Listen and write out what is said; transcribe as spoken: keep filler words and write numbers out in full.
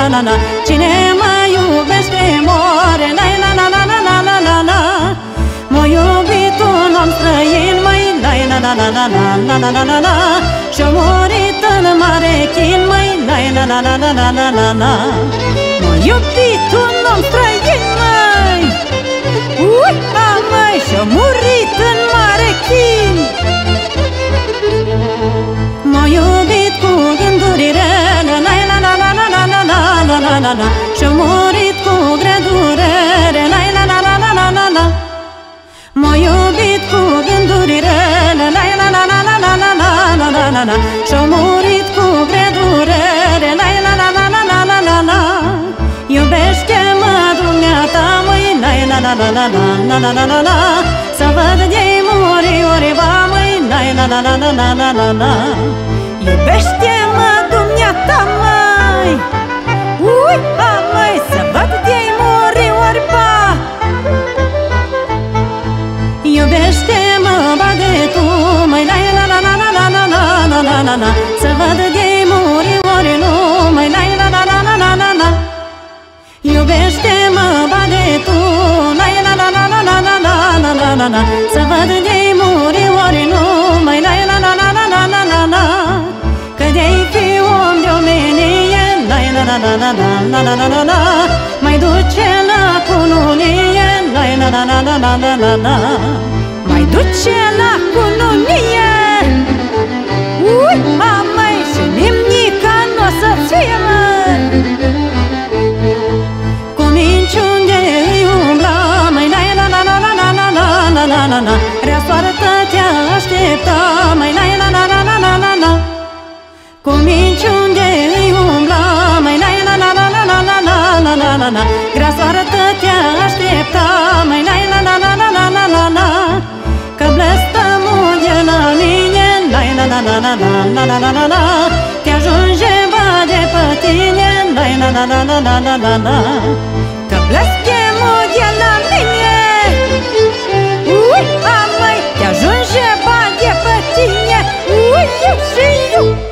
na na. Cine mă iubește moare, na na na na na na na na. M-a iubit un om străin, măi, na na na na na na na na na na. Și-a murit în mare chin, măi, na na na na na na na na na. M-a iubit un om străin, măi, ui, a, măi, și-a murit în mare chin. M-a iubit cu gânduri rele, na na na na na na na na na na na na. Și-a murit cu grea durere, na na na na na na na na. M-a iubit cu gânduri rele, na na na na na na na na na na na na. Și-a murit cu grea durere, na na na na na na na na na. Iubește-mă dumneata, măi, na na na na na na na na na na. Să văd de-i muri oriva, măi, na na na na na na na na na. Iubește-mă dumneata, măi, ui, a, măi, să văd de-i muri oriva. Iubește-mă, bade tu, măi, na na na na na na na na na na na. Să văd de-i muri ori nu, măi, na na na na na na na na. Iubește-mă, bade tu, na na na na na na na na na na na. Să văd de-i muri ori nu, măi, na na na na na na na na na. Că de-ai fi om de omenie, na na na na na na na na na na. Mai duce la cununie, na na na na na na na na na. Mai duce la cununie, ui, a, măi, și nimnică n-o să fie, măi. Cu minciuni de îi umbla, măi, na na na na na na na na na na na. Rea soartă te aștepta, măi, na na na na na na na na. Cu minciuni de îi umbla, măi, na na na na na na na na na na na. Grea soartă te aștepta, măi, na na na na na na na na na. Că blestemul de la mine, na na na na na na na na na na. Te ajunge bade pe tine, na na na na na na na na na. Că blestemul de la mine, ui, a, măi, te ajunge bade pe tine, ui, eu și eu.